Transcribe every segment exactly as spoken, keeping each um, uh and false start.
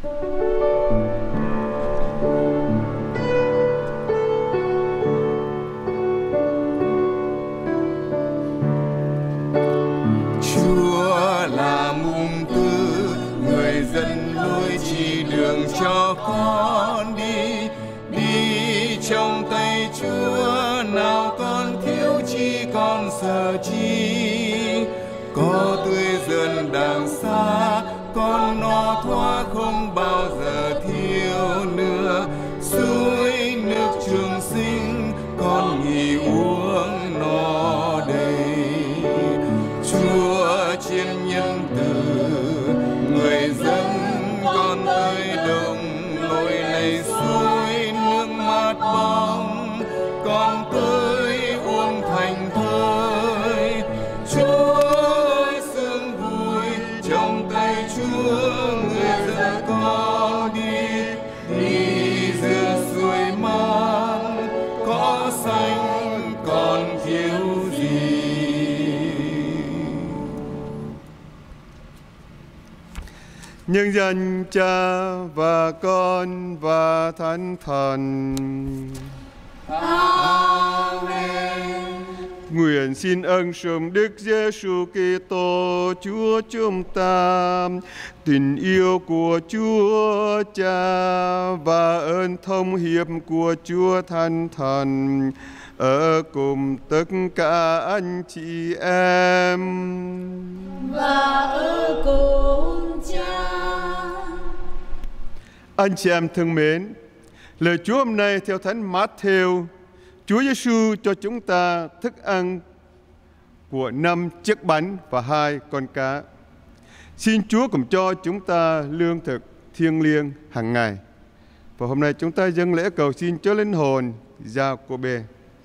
Chúa là mùng tứ, người dẫn lối chỉ đường cho con đi. Đi trong tay Chúa, nào con thiếu chi con sợ chi. Có tươi dần đàng xa, con no thoa không bao giờ thiếu nữa. Suối nước trường sinh, con nghỉ uống no đầy. Chúa chiên nhân từ, người dẫn con tới đồng lối này suối nước mát bóng, con tới uống thành thơi. Chúa ơi sương vui trong tay Chúa, người dẫn con đi, đi giữa suối mát có xanh còn thiếu gì. Nhân danh Cha và Con và Thánh Thần. Amen. Nguyện xin ơn sớm Đức Giêsu Kitô Chúa chúng ta, tình yêu của Chúa Cha và ơn thông hiệp của Chúa Thánh Thần ở cùng tất cả anh chị em và ở cùng Cha. Anh chị em thân mến, lời Chúa hôm nay theo Thánh Mát-thêu, Chúa Giêsu cho chúng ta thức ăn của năm chiếc bánh và hai con cá. Xin Chúa cùng cho chúng ta lương thực thiêng liêng hàng ngày. Và hôm nay chúng ta dâng lễ cầu xin cho linh hồn Gia-cô-bê.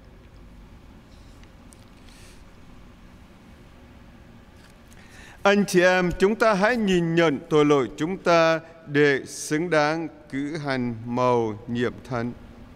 Anh chị em, chúng ta hãy nhìn nhận tội lỗi chúng ta để xứng đáng cử hành mầu nhiệm thánh.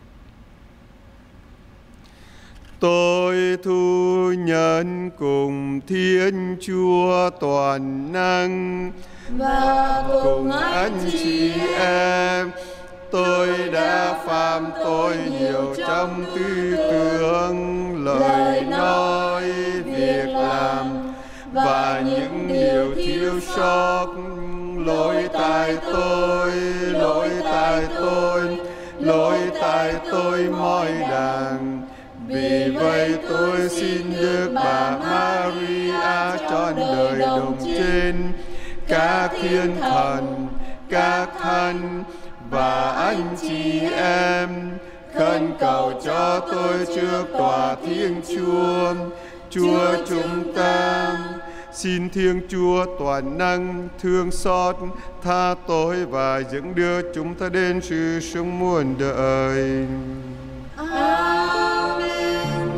Tôi thu nhận cùng Thiên Chúa toàn năng và cùng anh chị em, tôi đã phạm tội nhiều trong tư tưởng, lời nói, việc làm và những điều thiếu sót. Lỗi tại tôi, lỗi tại tôi, lỗi tại tôi mọi đàng. Vì vậy tôi xin Đức Bà Maria trọn đời đồng trên, các thiên thần, các thánh và anh chị em, khẩn cầu cho tôi trước tòa Thiên Chúa, Chúa chúng ta. Xin Thiên Chúa toàn năng thương xót tha tội và dẫn đưa chúng ta đến sự sống muôn đời. Amen.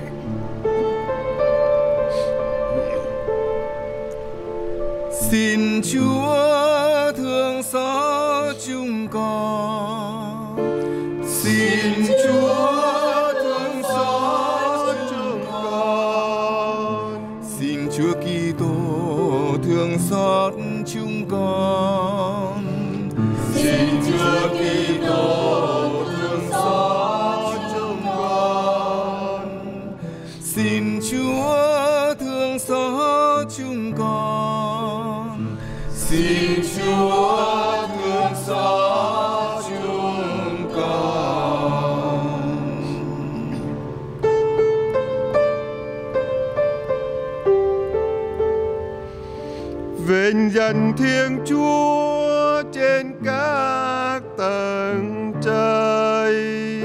Xin Chúa thương xót chúng con. Xin Chúa thương xót chúng con. Xin Chúa Kitô thương xót chúng con. Xin Chúa Kitô thương xót chúng con. Xin Chúa thương xót chúng con. Xin Chúa thương xót chúng con. Vinh danh Thiên Chúa trên các tầng trời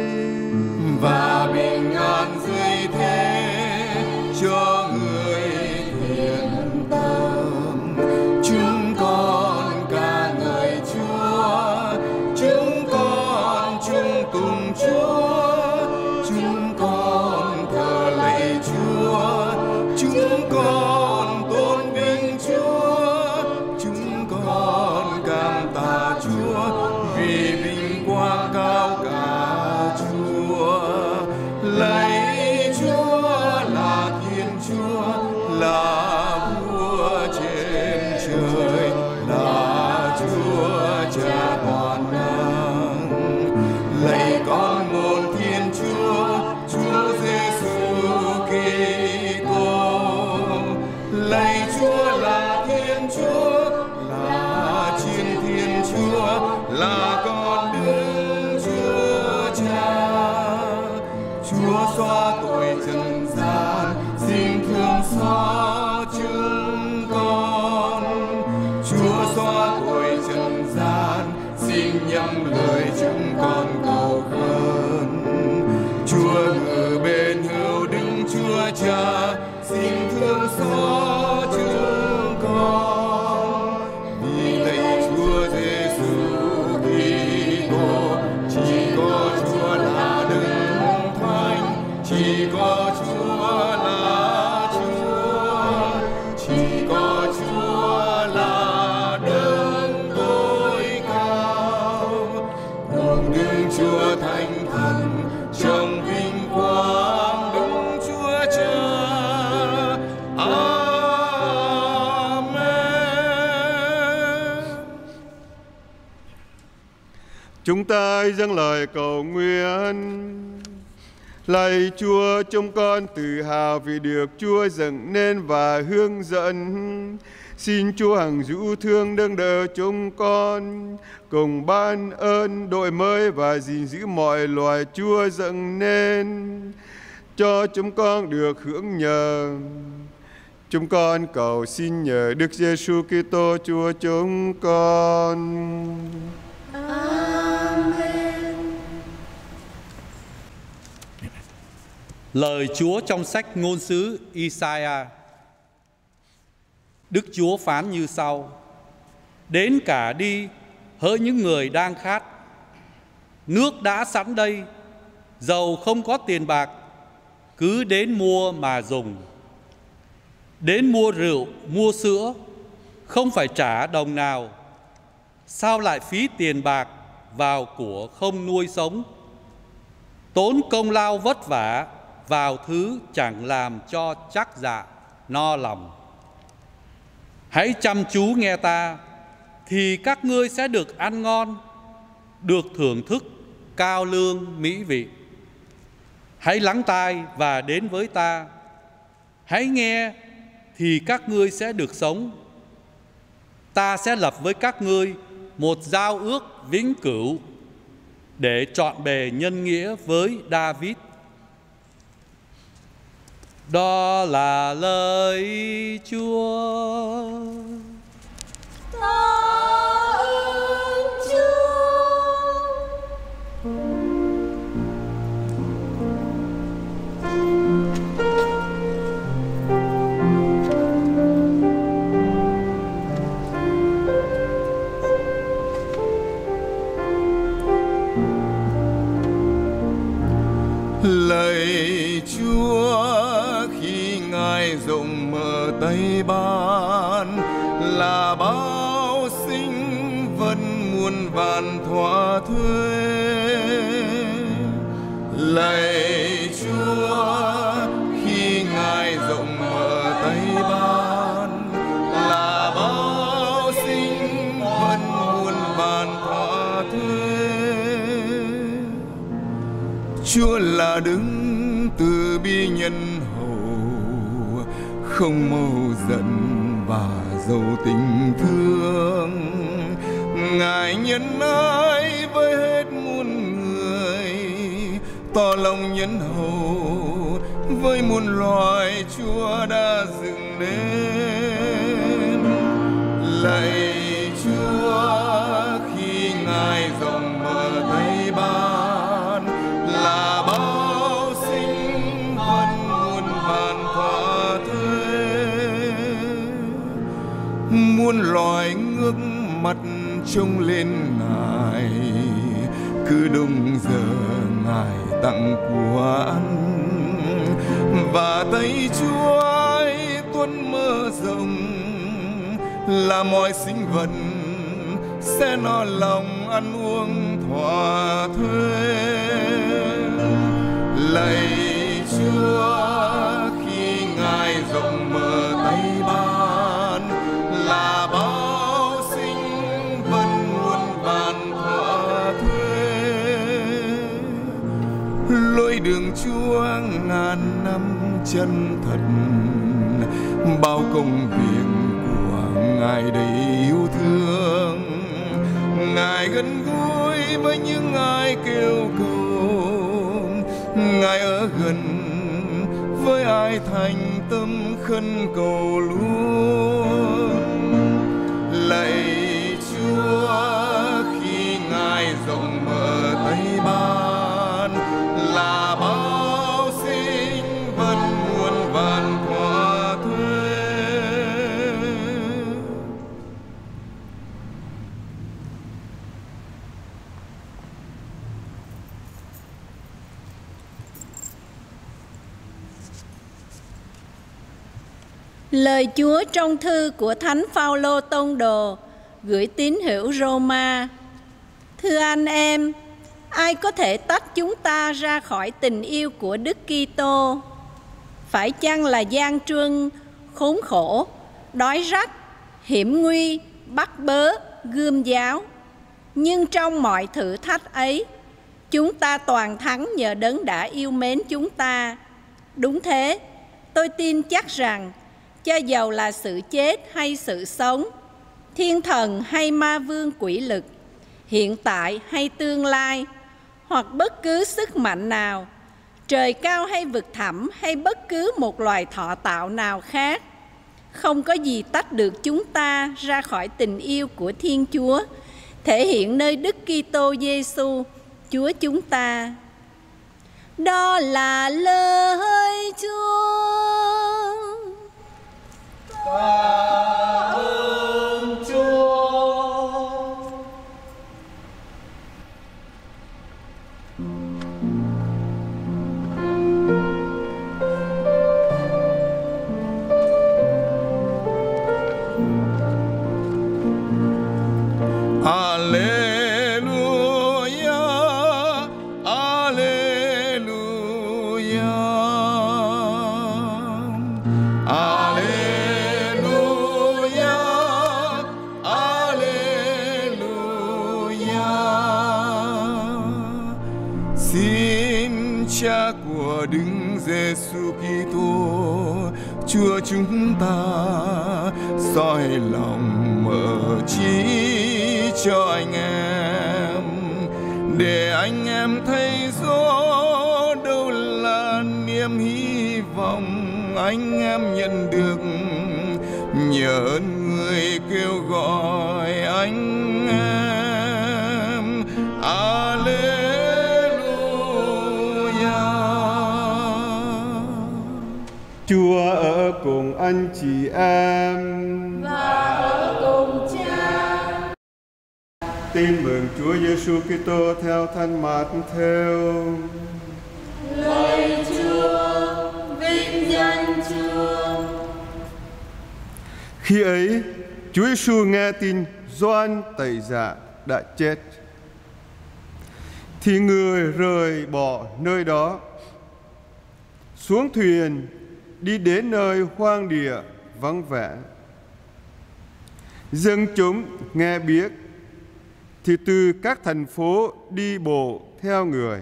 và bình an dưới thế cho người thiện tâm. Chúng con ca ngợi Chúa, chúng con chung tùng Chúa, chúng con thờ lạy Chúa, chúng con tôn vinh Chúa, chúng con cảm tạ Chúa vì vinh quang là con đứng Chúa Cha. Chúa xóa tội trần gian, xin thương xóa chúng con. Chúa xóa tội trần gian, xin nhắm lời chúng con cầu khẩn. Chúa ngự bên hữu đứng Chúa Cha, xin thương xóa chúng con. Vì lạy Chúa Giêsu Kitô, chỉ có Chúa là Đấng Thánh, chỉ có Chúa là Chúa, chỉ có Chúa là Đấng tối cao. Cùng đứng Chúa Thánh Thần trong vinh quang đứng Chúa Cha. Chúng ta dâng lời cầu nguyện. Lạy Chúa, chúng con tự hào vì được Chúa dựng nên và hướng dẫn. Xin Chúa hằng dữ thương nâng đỡ chúng con, cùng ban ơn đổi mới và gìn giữ mọi loài Chúa dựng nên, cho chúng con được hưởng nhờ. Chúng con cầu xin nhờ Đức Giêsu Kitô Chúa chúng con. Lời Chúa trong sách ngôn sứ Isaiah. Đức Chúa phán như sau: Đến cả đi, hỡi những người đang khát. Nước đã sẵn đây, dầu không có tiền bạc, cứ đến mua mà dùng. Đến mua rượu, mua sữa, không phải trả đồng nào. Sao lại phí tiền bạc vào của không nuôi sống? Tốn công lao vất vả vào thứ chẳng làm cho chắc dạ, no lòng. Hãy chăm chú nghe ta, thì các ngươi sẽ được ăn ngon, được thưởng thức cao lương mỹ vị. Hãy lắng tai và đến với ta. Hãy nghe, thì các ngươi sẽ được sống. Ta sẽ lập với các ngươi một giao ước vĩnh cửu, để trọn bề nhân nghĩa với David. Đó là lời Chúa. Ta ơn Chúa. Lạy Chúa, khi Ngài rộng mở tay ban, là bao sinh vật muôn vàn thỏa thuê. Lạy Chúa, khi Ngài rộng mở tay ban, là bao sinh vật muôn vàn thỏa thuê. Chúa là đứng từ bi nhân hậu, không mâu giận và giàu tình thương. Ngài nhân ái với hết muôn người, tỏ lòng nhân hậu với muôn loài Chúa đã dựng nên. Lạy Chúa, khi Ngài rộng mở tay ban, là bao sinh vật muôn vàn thỏa thuê. Muôn loài ngước mặt trông lên Ngài, cứ đúng giờ Ngài tặng của ăn. Và tay Chúa ấy tuôn mơ rộng, là mọi sinh vật sẽ no lòng ăn uống thỏa thuê. Lạy Chúa, khi Ngài rộng mở tay ban, là bao sinh vật muôn vàn thỏa thuê. Lối đường Chúa ngàn năm chân thật, bao công việc của Ngài đầy yêu thương. Ngài Ngài gần gũi với những ai kêu cầu, Ngài ở gần với ai thành tâm khấn cầu luôn. Lạy Chúa, khi Ngài rộng mở tay ban, là bao sinh vật muôn vàn thỏa thuê. Lời Chúa trong thư của Thánh Phaolô Tông đồ gửi tín hữu Roma. Thưa anh em, ai có thể tách chúng ta ra khỏi tình yêu của Đức Kitô? Phải chăng là gian truân, khốn khổ, đói rách, hiểm nguy, bắt bớ, gươm giáo? Nhưng trong mọi thử thách ấy, chúng ta toàn thắng nhờ Đấng đã yêu mến chúng ta. Đúng thế, tôi tin chắc rằng cho dầu là sự chết hay sự sống, thiên thần hay ma vương quỷ lực, hiện tại hay tương lai, hoặc bất cứ sức mạnh nào, trời cao hay vực thẳm hay bất cứ một loài thọ tạo nào khác, không có gì tách được chúng ta ra khỏi tình yêu của Thiên Chúa, thể hiện nơi Đức Kitô Giêsu, Chúa chúng ta. Đó là lời Chúa. Tạ ơn Chúa. Alleluia, Alleluia, Alleluia, Alleluia. Xin Cha của Đức Giêsu Kitô, Chúa chúng ta soi lòng mở trí cho anh em, để anh em thấy rõ đâu là niềm hy vọng anh em nhận được nhờ ơn người kêu gọi anh em. Alleluia. Chúa ở cùng anh chị em Và ở cùng Cha. Tin mừng Chúa Giêsu Kitô theo Thánh Mát-thêu. Lạy Chúa, vinh danh Chúa. Khi ấy, Chúa Giêsu nghe tin Gioan Tẩy Giả đã chết, thì người rời bỏ nơi đó, xuống thuyền đi đến nơi hoang địa vắng vẻ. Dân chúng nghe biết thì từ các thành phố đi bộ theo người.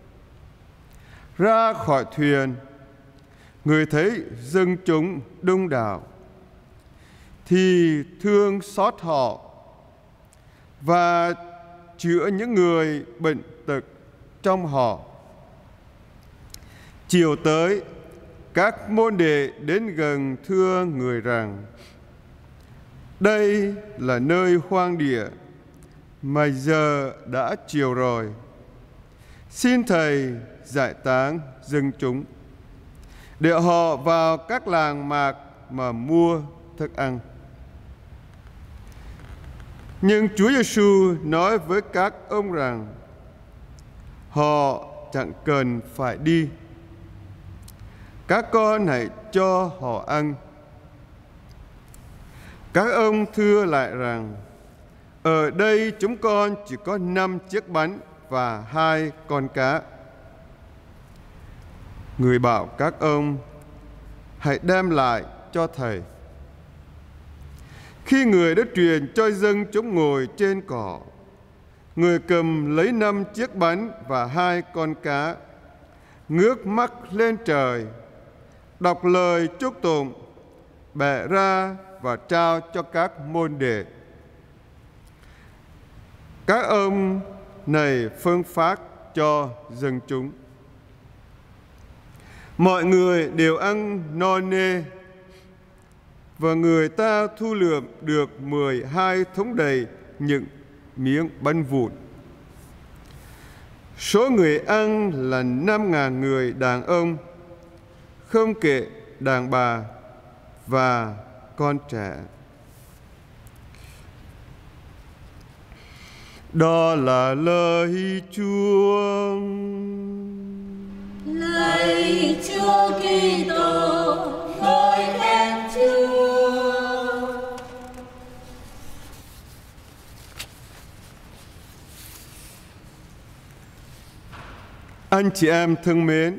Ra khỏi thuyền, người thấy dân chúng đông đảo thì thương xót họ và chữa những người bệnh tật trong họ. Chiều tới, các môn đệ đến gần thưa người rằng: đây là nơi hoang địa, mà giờ đã chiều rồi. Xin Thầy giải tán dân chúng, để họ vào các làng mạc mà mua thức ăn. Nhưng Chúa Giêsu nói với các ông rằng: họ chẳng cần phải đi. Các con hãy cho họ ăn. Các ông thưa lại rằng: ở đây chúng con chỉ có năm chiếc bánh và hai con cá. Người bảo các ông: hãy đem lại cho Thầy. Khi người đã truyền cho dân chúng ngồi trên cỏ, người cầm lấy năm chiếc bánh và hai con cá, ngước mắt lên trời, đọc lời chúc tụng, bẻ ra và trao cho các môn đệ. Các ông này phân phát cho dân chúng. Mọi người đều ăn no nê, và người ta thu lượm được mười hai thúng đầy những miếng bánh vụn. Số người ăn là năm ngàn người đàn ông, không kể đàn bà và con trẻ. Đó là lời Chúa. Lạy Chúa Kitô, ngợi khen Chúa. Anh chị em thân mến,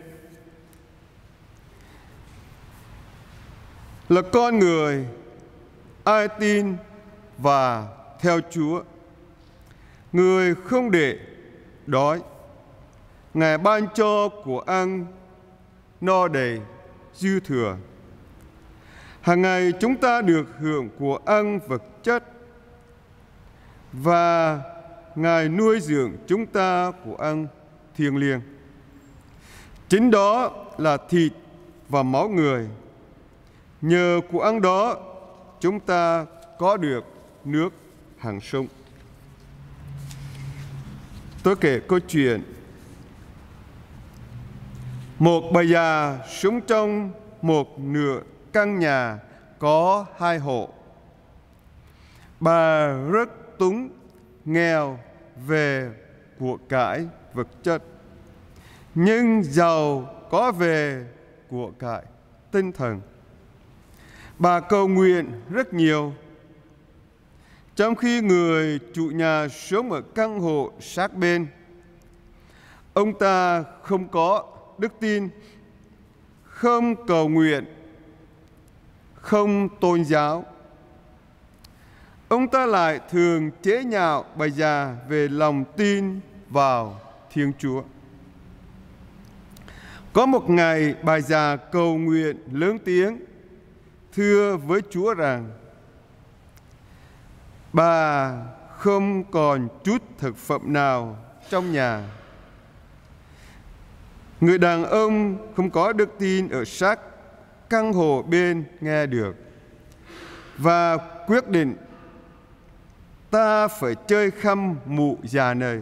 là con người, ai tin và theo Chúa, người không để đói, Ngài ban cho của ăn no đầy dư thừa. Hàng ngày chúng ta được hưởng của ăn vật chất, và Ngài nuôi dưỡng chúng ta của ăn thiêng liêng. Chính đó là thịt và máu người. Nhờ của ăn đó, chúng ta có được nước hằng sống. Tôi kể câu chuyện một bà già sống trong một nửa căn nhà có hai hộ. Bà rất túng, nghèo về của cải vật chất, nhưng giàu có về của cải tinh thần. Bà cầu nguyện rất nhiều, trong khi người chủ nhà sống ở căn hộ sát bên. Ông ta không có đức tin, không cầu nguyện, không tôn giáo. Ông ta lại thường chế nhạo bà già về lòng tin vào Thiên Chúa. Có một ngày, bà già cầu nguyện lớn tiếng, thưa với Chúa rằng bà không còn chút thực phẩm nào trong nhà. Người đàn ông không có đức tin ở sát căn hộ bên nghe được và quyết định ta phải chơi khăm mụ già này.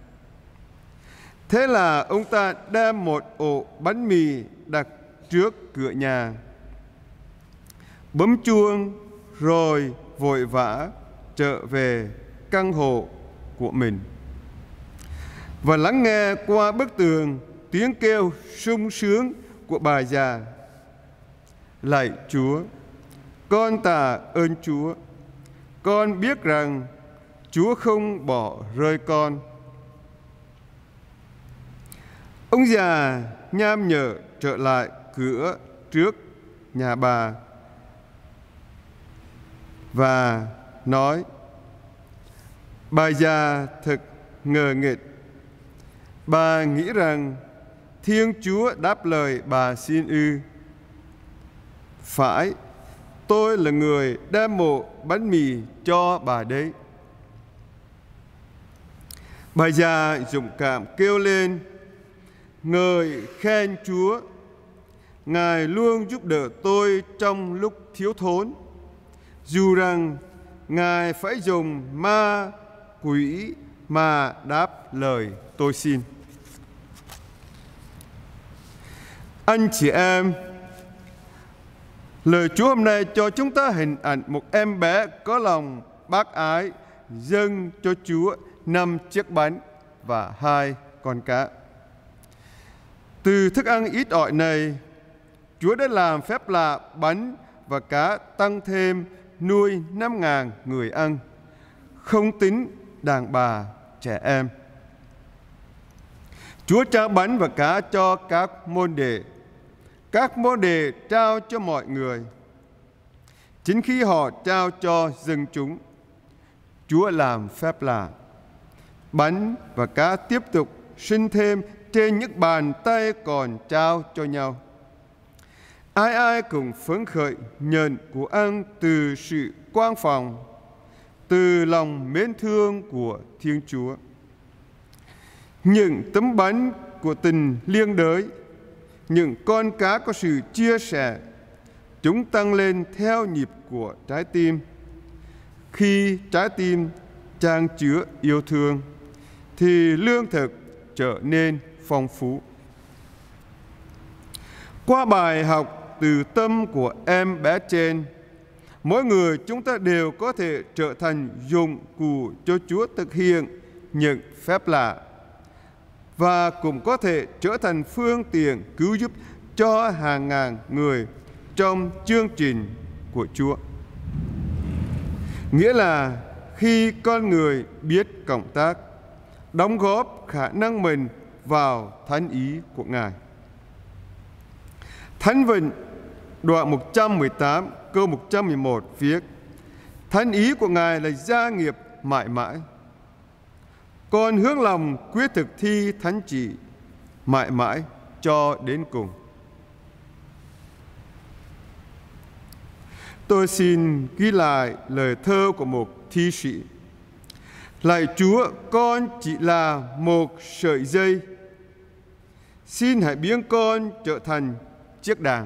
Thế là ông ta đem một ổ bánh mì đặt trước cửa nhà, bấm chuông rồi vội vã trở về căn hộ của mình và lắng nghe qua bức tường tiếng kêu sung sướng của bà già. Lạy Chúa, con tạ ơn Chúa. Con biết rằng Chúa không bỏ rơi con. Ông già nham nhở trở lại cửa trước nhà bà và nói: bà già thật ngờ nghịch. Bà nghĩ rằng Thiên Chúa đáp lời bà xin ư? Phải, tôi là người đem một bánh mì cho bà đấy. Bà già dũng cảm kêu lên, ngợi khen Chúa. Ngài luôn giúp đỡ tôi trong lúc thiếu thốn, dù rằng Ngài phải dùng ma quỷ mà đáp lời tôi xin. Anh chị em, lời Chúa hôm nay cho chúng ta hình ảnh một em bé có lòng bác ái dâng cho Chúa năm chiếc bánh và hai con cá. Từ thức ăn ít ỏi này, Chúa đã làm phép lạ bánh và cá tăng thêm nuôi năm ngàn người ăn, không tính đàn bà, trẻ em. Chúa trao bánh và cá cho các môn đệ. Các môn đệ trao cho mọi người. Chính khi họ trao cho dân chúng, Chúa làm phép lạ. Bánh và cá tiếp tục sinh thêm trên những bàn tay còn trao cho nhau. Ai ai cũng phấn khởi nhận của ăn từ sự quang phòng, từ lòng mến thương của Thiên Chúa. Những tấm bánh của tình liên đới, những con cá có sự chia sẻ, chúng tăng lên theo nhịp của trái tim. Khi trái tim chan chứa yêu thương, thì lương thực trở nên phong phú. Qua bài học từ tâm của em bé trên, mỗi người chúng ta đều có thể trở thành dụng cụ cho Chúa thực hiện những phép lạ, và cũng có thể trở thành phương tiện cứu giúp cho hàng ngàn người trong chương trình của Chúa. Nghĩa là khi con người biết cộng tác, đóng góp khả năng mình vào thánh ý của Ngài. Thánh Vịnh đoạn một trăm mười tám câu một trăm mười một viết: thánh ý của Ngài là gia nghiệp mãi mãi, con hướng lòng quyết thực thi thánh chỉ mãi mãi cho đến cùng. Tôi xin ghi lại lời thơ của một thi sĩ: lạy Chúa, con chỉ là một sợi dây, xin hãy biến con trở thành chiếc đàn.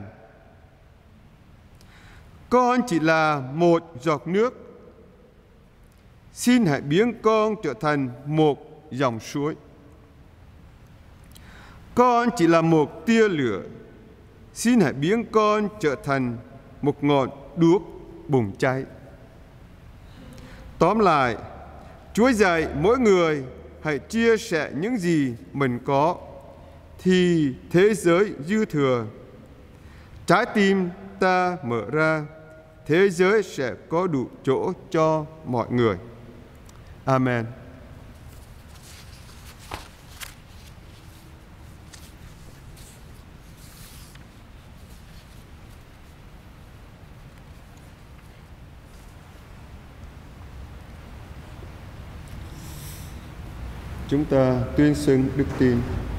Con chỉ là một giọt nước, xin hãy biến con trở thành một dòng suối. Con chỉ là một tia lửa, xin hãy biến con trở thành một ngọn đuốc bùng cháy. Tóm lại, Chúa dạy mỗi người hãy chia sẻ những gì mình có, thì thế giới dư thừa. Trái tim ta mở ra, thế giới sẽ có đủ chỗ cho mọi người. Amen. Chúng ta tuyên xưng đức tin.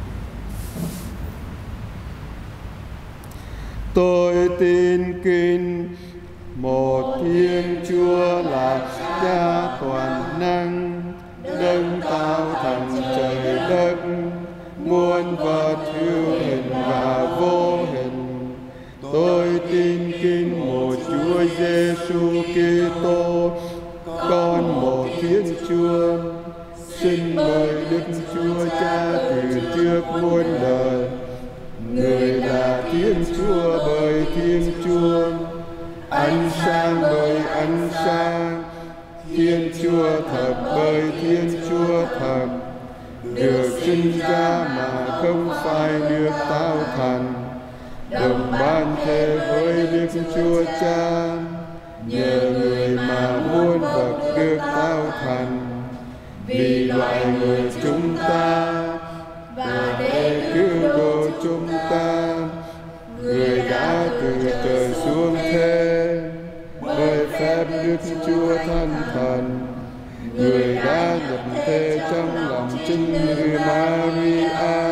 Tôi tin kính một Thiên Chúa là Cha toàn năng, đấng tạo thành trời đất, muôn vật hữu hình và vô hình. Tôi tin kính một Chúa Giêsu Kitô, con một Thiên Chúa, sinh bởi Đức Chúa Cha từ trước muôn đời. Người là Thiên Chúa bởi Thiên Chúa, ánh sáng bởi ánh sáng, Thiên Chúa thật bởi Thiên Chúa thật, được sinh ra mà không phải được tạo thành, đồng ban thế với Đức Chúa Cha, nhờ người mà muôn vật được tạo thành. Vì loài người chúng ta và để cứu độ chúng ta, người đã từ trời xuống thế bởi phép Đức Chúa Thánh Thần. Người đã nhập thế trong lòng chính nữ Maria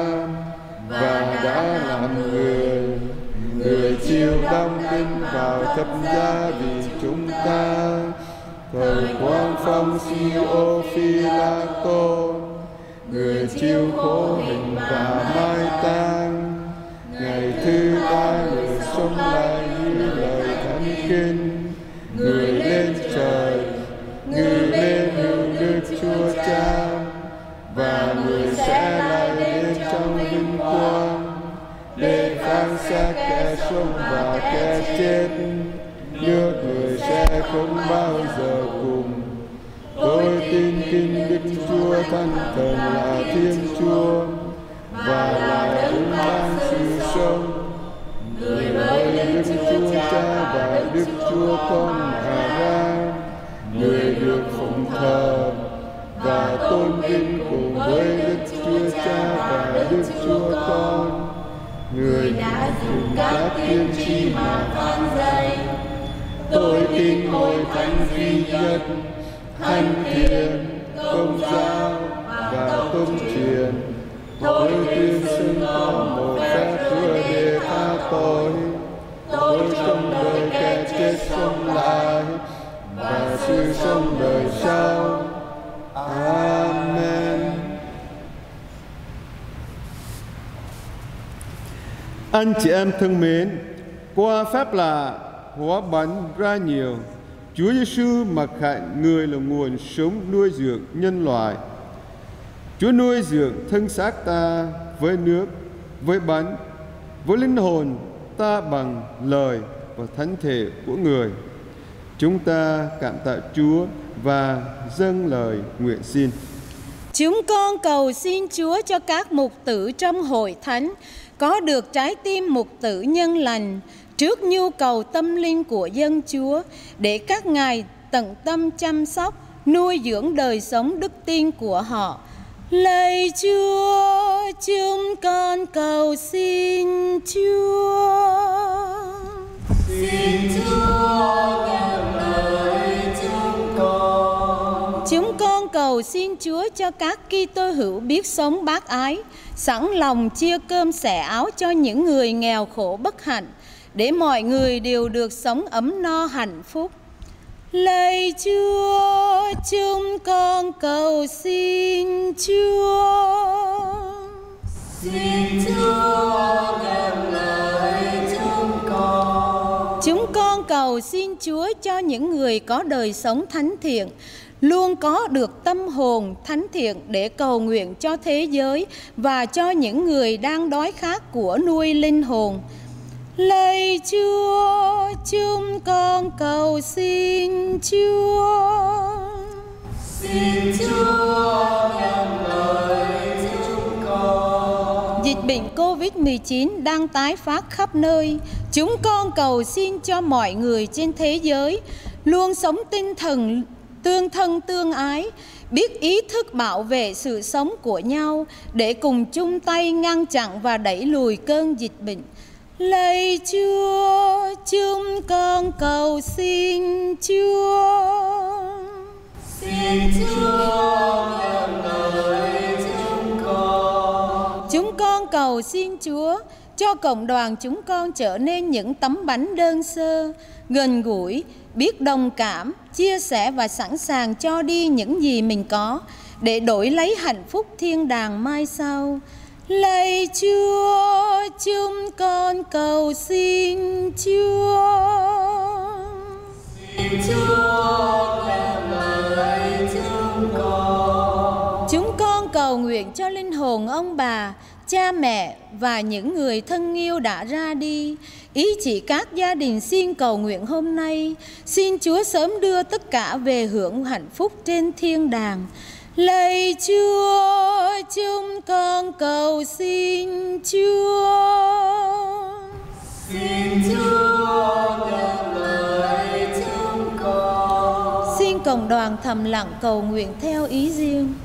và đã làm người. Người chịu đóng đinh vào thập giá vì chúng ta, thời quan phong Siô Phi La Tôn. Người chịu khổ hình và mai táng, ngày thứ ba người sống lại như lời thánh kinh. Người lên trời, người lên hữu Đức Chúa Cha, và người sẽ lại lên trong vinh quang để phán xét kẻ sống và kẻ chết. Nước người sẽ không bao giờ cùng. Tôi tin kính Đức Chúa Thánh Thần là Thiên Chúa và là đấng ban sự sống, người bởi Đức Chúa Cha và Đức Chúa Con mà ra, người được phụng thờ và tôn vinh cùng với Đức Chúa Cha và Đức Chúa Con, người đã dùng các tiên tri mà phán dạy. Tôi tin Ngôi Thánh duy nhất, thánh thiện, công giáo và công truyền. Tôi tuyên xưng có một phép hứa để tha tội. Tôi trong đời kẻ chết sống lại và sự sống đời sau. Amen. Anh chị em thân mến, qua phép lạ hóa bánh ra nhiều, Chúa Giêsu mặc khải người là nguồn sống nuôi dưỡng nhân loại. Chúa nuôi dưỡng thân xác ta với nước, với bánh, với linh hồn ta bằng lời và thánh thể của người. Chúng ta cảm tạ Chúa và dâng lời nguyện xin. Chúng con cầu xin Chúa cho các mục tử trong hội thánh có được trái tim mục tử nhân lành trước nhu cầu tâm linh của dân Chúa, để các ngài tận tâm chăm sóc, nuôi dưỡng đời sống đức tin của họ. Lạy Chúa, chúng con cầu xin Chúa. Xin Chúa nghe lời chúng con. Chúng con cầu xin Chúa cho các Kitô hữu biết sống bác ái, sẵn lòng chia cơm sẻ áo cho những người nghèo khổ bất hạnh, để mọi người đều được sống ấm no hạnh phúc. Lạy Chúa, chúng con cầu xin Chúa. Xin Chúa nghe lời chúng con. Chúng con cầu xin Chúa cho những người có đời sống thánh thiện, luôn có được tâm hồn thánh thiện để cầu nguyện cho thế giới và cho những người đang đói khát của nuôi linh hồn. Lạy Chúa, chúng con cầu xin Chúa. Xin Chúa nghe lời chúng con. Dịch bệnh Covid mười chín đang tái phát khắp nơi. Chúng con cầu xin cho mọi người trên thế giới luôn sống tinh thần tương thân tương ái, biết ý thức bảo vệ sự sống của nhau để cùng chung tay ngăn chặn và đẩy lùi cơn dịch bệnh. Lạy Chúa, chúng con cầu xin Chúa. Xin Chúa nghe lời chúng con. Chúng con cầu xin Chúa cho cộng đoàn chúng con trở nên những tấm bánh đơn sơ, gần gũi, biết đồng cảm, chia sẻ và sẵn sàng cho đi những gì mình có để đổi lấy hạnh phúc thiên đàng mai sau. Lạy Chúa, chúng con cầu xin Chúa. Xin Chúa nghe lời chúng con. Chúng con cầu nguyện cho linh hồn ông bà, cha mẹ và những người thân yêu đã ra đi. Ý chỉ các gia đình xin cầu nguyện hôm nay, xin Chúa sớm đưa tất cả về hưởng hạnh phúc trên thiên đàng. Lạy Chúa, chúng con cầu xin Chúa. Xin Chúa nghe lời chúng con. Xin cộng đoàn thầm lặng cầu nguyện theo ý riêng.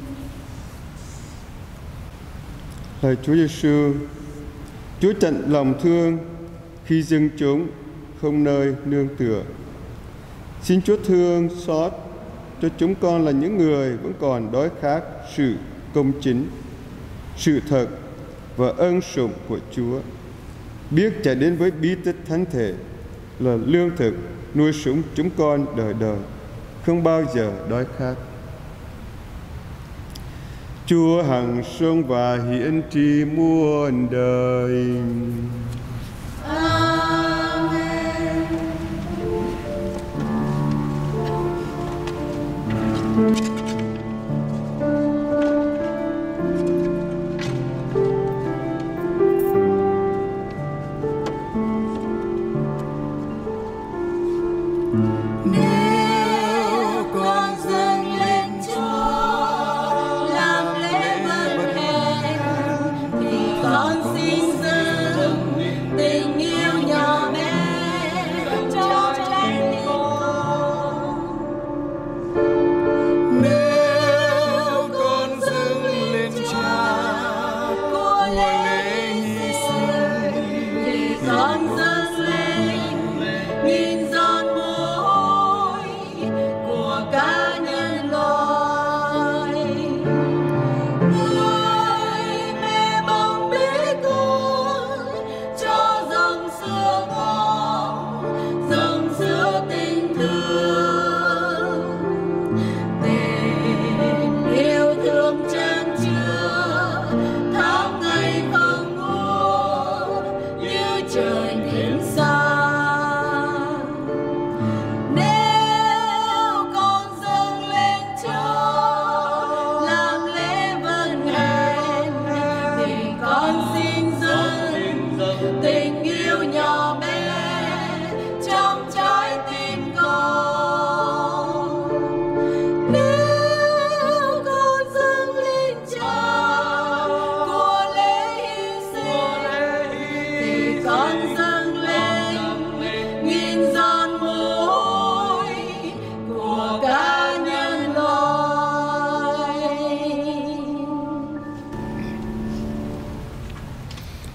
Lạy Chúa Giêsu, Chúa chặn lòng thương khi dân chúng không nơi nương tựa. Xin Chúa thương xót cho chúng con là những người vẫn còn đói khát sự công chính, sự thật và ân sủng của Chúa, biết chạy đến với bí tích thánh thể là lương thực nuôi sống chúng con đời đời, không bao giờ đói khát. Chúa hằng sống và hiển trị muôn đời. Amen. Nếu con dâng lên Chúa làm lễ vâng khen, thì con xin dâng tình yêu nhỏ bé cho trái tim con.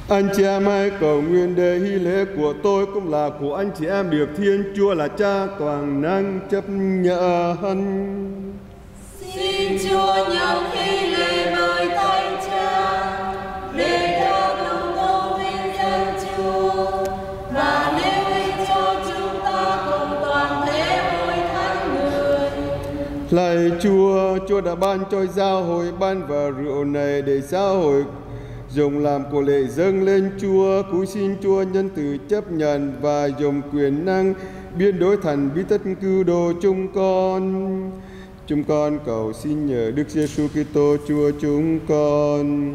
Anh chị em hãy cầu nguyện để hy lễ của tôi cũng là của anh chị em được Thiên Chúa là Cha toàn năng chấp nhận. Xin Chúa nhận hy lễ bởi Thánh Cha để cho chúng con vinh danh Chúa và nêu ích cho chúng ta cùng toàn thể hội thánh người. Lạy Chúa, Chúa đã ban cho giáo hội ban và rượu này để giáo hội dùng làm của lễ dâng lên Chúa. Cúi xin Chúa nhân từ chấp nhận và dùng quyền năng biến đổi thành bí tích cứu độ chúng con. Chúng con cầu xin nhờ Đức Giêsu Kitô Chúa chúng con.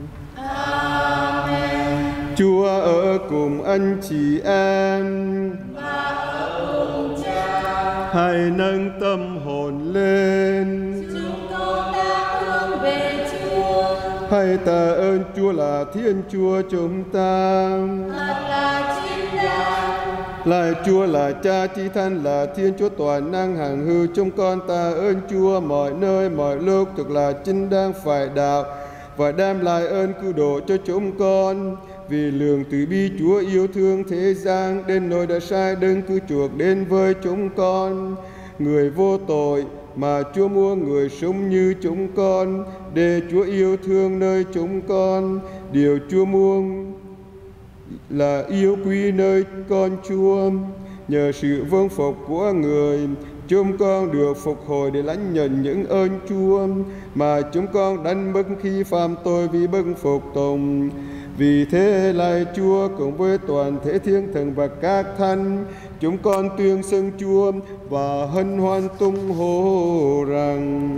Amen. Chúa ở cùng anh chị em Và ở cùng Cha. hãy nâng tâm hồn lên. Chúng con đã hướng về Chúa. Hãy tạ ơn Chúa là Thiên Chúa chúng ta. Thật là chính đáng. Lạy Chúa là Cha Chí Thánh là Thiên Chúa toàn năng hằng hư, chúng con tạ ơn Chúa mọi nơi mọi lúc thực là chính đáng phải đạo và đem lại ơn cứu độ cho chúng con. Vì lượng từ bi Chúa yêu thương thế gian đến nỗi đã sai đấng cứu chuộc đến với chúng con, người vô tội mà Chúa mua người sống như chúng con để Chúa yêu thương nơi chúng con. Điều Chúa muốn là yêu quý nơi con Chúa. Nhờ sự vâng phục của người, chúng con được phục hồi để lãnh nhận những ơn Chúa mà chúng con đánh mất khi phạm tội vì bất phục tùng. Vì thế lạy Chúa cùng với toàn thể thiên thần và các thánh, chúng con tuyên xưng Chúa và hân hoan tung hô rằng: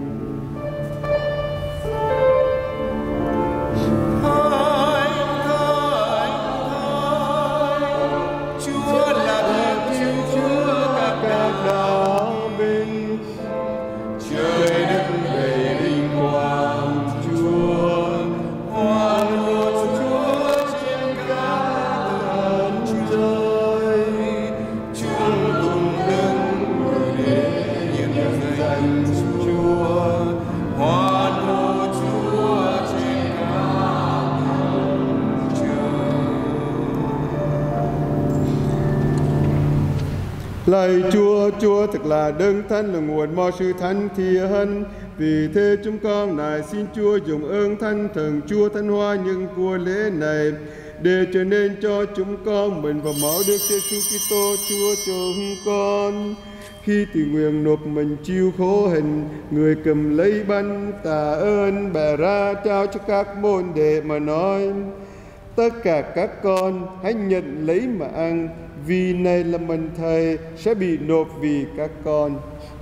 Lạy Chúa, Chúa thật là đấng thánh là nguồn mọi sự thánh thiện. Vì thế chúng con nài xin Chúa dùng ơn thánh thần Chúa thánh hóa những của lễ này để trở nên cho chúng con mình và máu Đức Giêsu Kitô Chúa chúng con. Khi tự nguyện nộp mình chịu khổ hình, người cầm lấy bánh tạ ơn bẻ ra trao cho các môn đệ mà nói: tất cả các con hãy nhận lấy mà ăn, vì này là mình Thầy sẽ bị nộp vì các con.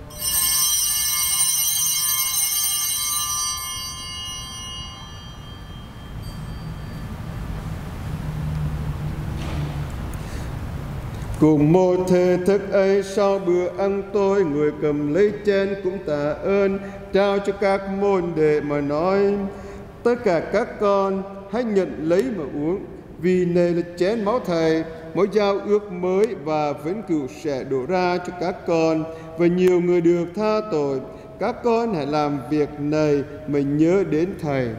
Cùng một thể thức ấy, sau bữa ăn tối, người cầm lấy chén cũng tạ ơn trao cho các môn đệ mà nói: tất cả các con hãy nhận lấy mà uống, vì này là chén máu Thầy, mỗi giao ước mới và vĩnh cửu sẽ đổ ra cho các con, và nhiều người được tha tội. Các con hãy làm việc này mà nhớ đến Thầy.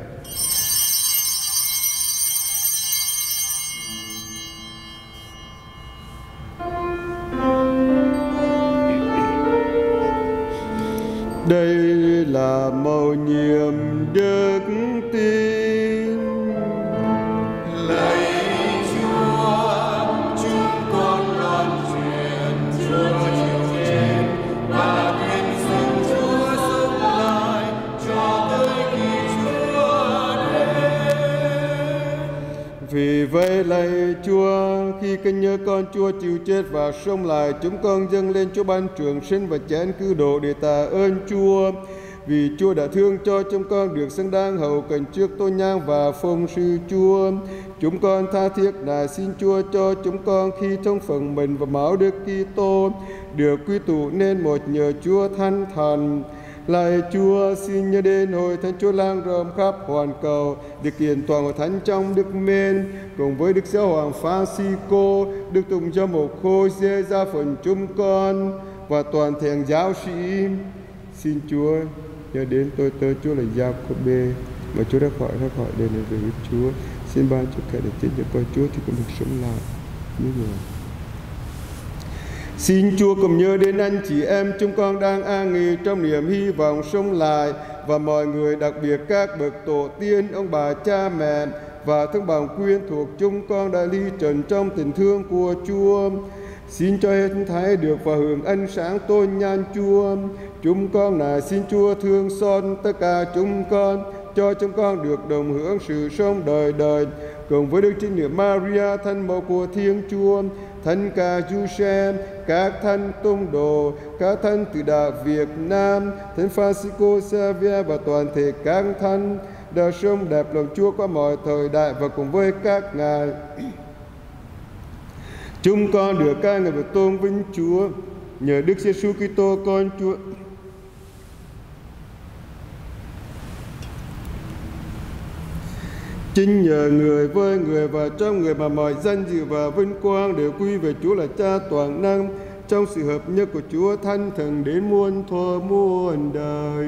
Đây là mầu nhiệm đức tin. Lạy Chúa, chúng con loan truyền Chúa chịu chết và tuyên xưng Chúa sống lại cho tới khi Chúa đến. Vì vậy lạy Chúa, khi kinh nhớ con Chúa chịu chết và sống lại, chúng con dâng lên Chúa ban trường sinh và chén cứu độ để tạ ơn Chúa. Vì Chúa đã thương cho chúng con được xứng đáng hầu cần trước tôn nhang và phụng sự Chúa. Chúng con tha thiết nài xin Chúa cho chúng con khi trong phần mình và máu Đức Kitô được quy tụ nên một nhờ Chúa Thánh Thần. Lạy Chúa, xin nhớ đến hội thánh Chúa lang rộng khắp hoàn cầu được kiện toàn hội thánh trong Đức Mên cùng với Đức Giáo Hoàng Francisco, Đức Tùng Giám mục Jose gia phần chúng con và toàn thể giáo sĩ. Xin Chúa nhớ đến tôi tớ Chúa là Giacôbê mà Chúa đã gọi ra khỏi đền về với Chúa. Xin ban cho kẻ được chết nhờ coi Chúa thì cũng được sống lại như người. Xin Chúa cùng nhớ đến anh chị em chúng con đang an nghỉ trong niềm hy vọng sống lại, và mọi người, đặc biệt các bậc tổ tiên, ông bà cha mẹ và thân bằng quyến thuộc chúng con đã ly trần trong tình thương của Chúa. Xin cho hết thảy được và hưởng ánh sáng tôn nhan Chúa. Chúng con này xin Chúa thương xót tất cả chúng con, cho chúng con được đồng hưởng sự sống đời đời, cùng với Đức Trinh Nữ Maria, thân mẫu của Thiên Chúa, Thánh Ca Giuse, các thánh tông đồ, các thánh từ đạo Việt Nam, Thánh Francisco Xavier và toàn thể các thánh đã sống đẹp lòng Chúa qua mọi thời đại, và cùng với các ngài chúng con được ca ngợi và tôn vinh Chúa nhờ Đức Giêsu Kitô con Chúa. Chính nhờ người, với người và trong người mà mọi danh dự và vinh quang đều quy về Chúa là Cha toàn năng, trong sự hợp nhất của Chúa Thánh Thần đến muôn thuở muôn đời.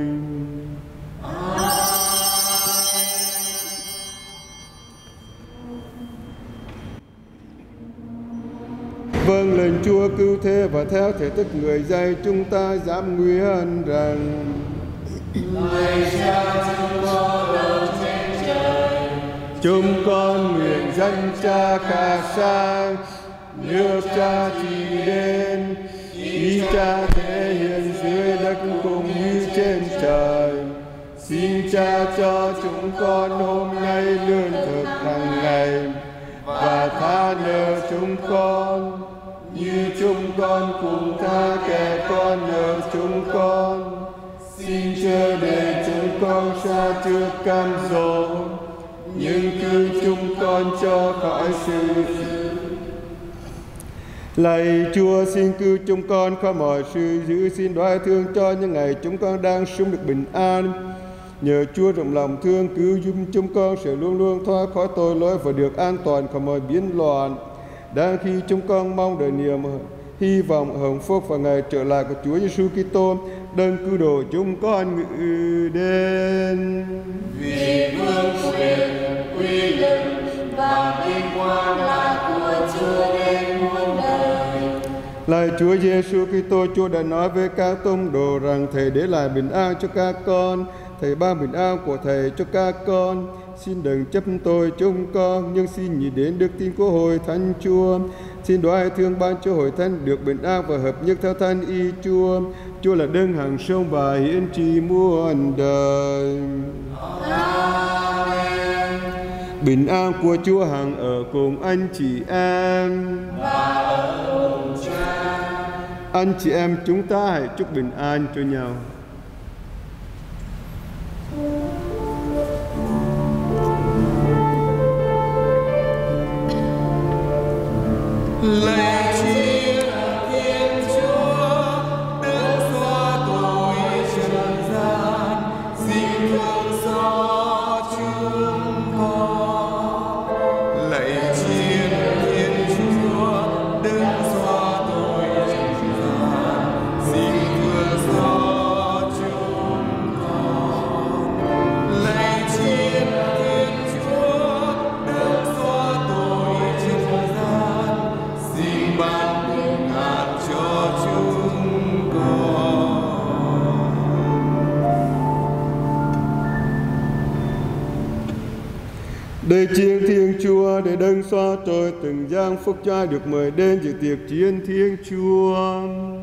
Vâng lời Chúa cứu thế, và theo thể thức người dạy chúng ta dám nguyện rằng: Lạy Cha chúng con ở trên trời, chúng con nguyện danh Cha khả sang, nước Cha trị đến, ý Cha thể hiện dưới đất cũng như trên trời. Xin Cha cho chúng con hôm nay lương thực hàng ngày, và tha nợ chúng con như chúng con cũng tha kẻ con nợ chúng con. Xin chớ để chúng con xa trước cam dỗ, nhưng cứu chúng con cho khỏi sự dữ. Lạy Chúa, xin cứu chúng con khỏi mọi sự dữ, xin đoái thương cho những ngày chúng con đang sống được bình an. Nhờ Chúa rộng lòng thương cứu giúp chúng con sẽ luôn luôn thoát khỏi tội lỗi và được an toàn khỏi mọi biến loạn. Đang khi chúng con mong đợi niềm hy vọng hồng phúc và ngày trở lại của Chúa Giêsu Kitô, đấng cứu độ chúng con ngự đến. Vì vương quyền, uy lực và vinh quang là của Chúa đến muôn đời. Lạy Chúa Giêsu Kitô, Chúa đã nói với các tông đồ rằng Thầy để lại bình an cho các con. Thầy ban bình an của Thầy cho các con. Xin đừng chấp tôi chúng con, nhưng xin nhìn đến đức tin của Hội Thánh Chúa. Xin đoái thương ban cho Hội Thánh được bình an và hợp nhất theo Thánh ý Chúa. Chúa là đấng hằng sống và hiển trị muôn đời. Amen. Bình an của Chúa hằng ở cùng anh chị em và ở cùng Cha. Anh chị em chúng ta hãy chúc bình an cho nhau. Lạy Thiên Thiên Chúa, đấng xóa tội trần gian, xin thương xót chúng con. Lạy Thiên Thiên Chúa, đấng xóa tội trần gian, xin thương xót chúng con. Lạy Thiên Thiên Chúa, đấng xóa tội trần gian, xin ban bình an cho chúng con. Đây chiên Thiên Chúa để đấng xóa tội từng giang phúc trai được mời đến dự tiệc chiên Thiên Chúa.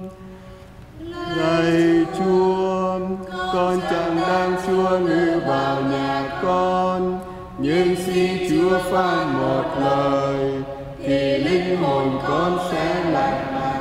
Lạy Chúa, con chẳng đang Chúa ngự vào nhà con, nhưng xin Chúa phán một lời thì linh hồn con sẽ lành lặng.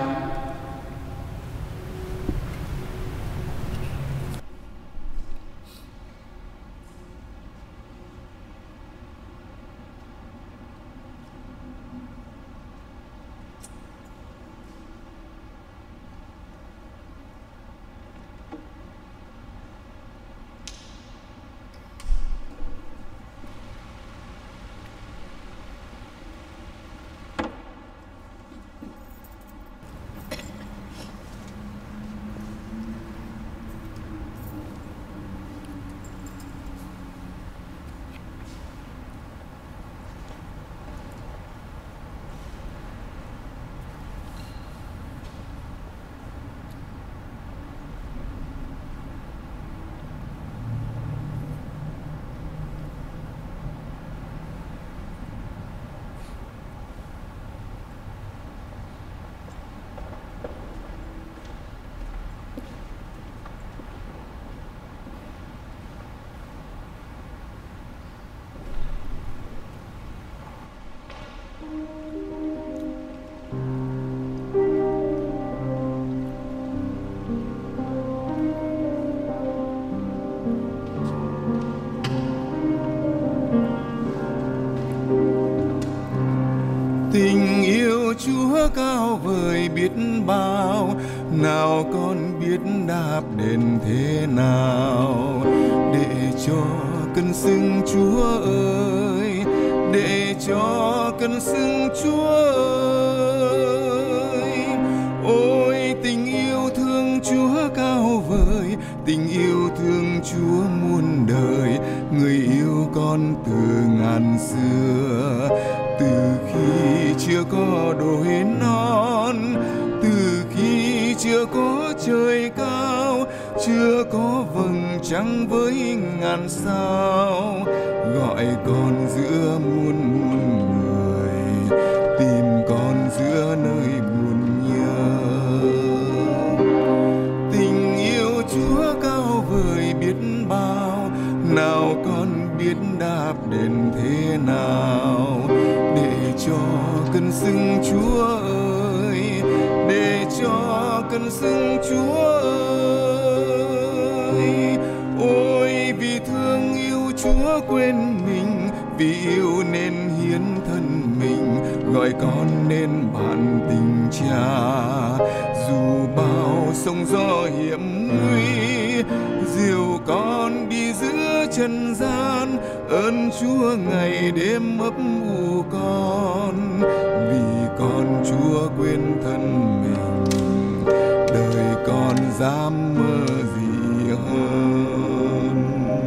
Chúa cao vời biết bao, nào con biết đáp đền thế nào, để cho cân xưng Chúa ơi, để cho cân xưng Chúa ơi. Ôi tình yêu thương Chúa cao vời, tình yêu thương Chúa muôn đời, người yêu con từ ngàn xưa, từ khi chưa có đồi non, từ khi chưa có trời cao, chưa có vầng trăng với ngàn sao, gọi con giữa muôn muôn người, tìm con giữa nơi buồn nhớ. Tình yêu Chúa cao vời biết bao, nào con biết đáp đền thế nào, để cho cân xưng Chúa ơi, để cho cân xưng Chúa ơi. Ôi vì thương yêu Chúa quên mình, vì yêu nên hiến thân mình, gọi con nên bạn tình cha. Dù bao sóng gió hiểm nguy, dìu con đi giữa trần gian, ơn Chúa ngày đêm ấp ủ con, vì con Chúa quên thân mình, đời con dám mơ gì hơn.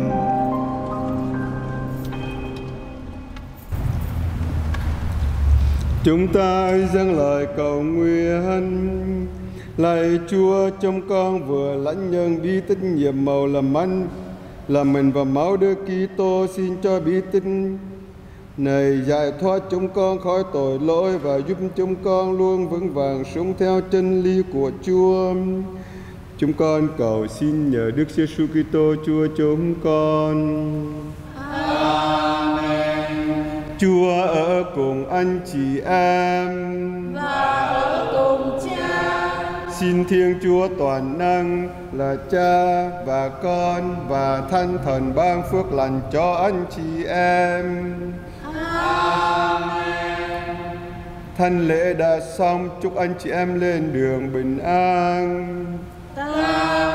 Chúng ta dâng lời cầu nguyện. Lạy Chúa, trong con vừa lãnh nhận bí tích nhiệm màu làm ăn, là mình và máu Đức Kitô, xin cho bí tích này giải thoát chúng con khỏi tội lỗi và giúp chúng con luôn vững vàng sống theo chân lý của Chúa. Chúng con cầu xin nhờ Đức Giêsu Kitô Chúa chúng con. Amen. Chúa ở cùng anh chị em Và ở cùng Cha. Xin Thiên Chúa toàn năng là Cha và Con và Thánh Thần ban phước lành cho anh chị em. Amen. Thánh lễ đã xong, chúc anh chị em lên đường bình an. Ta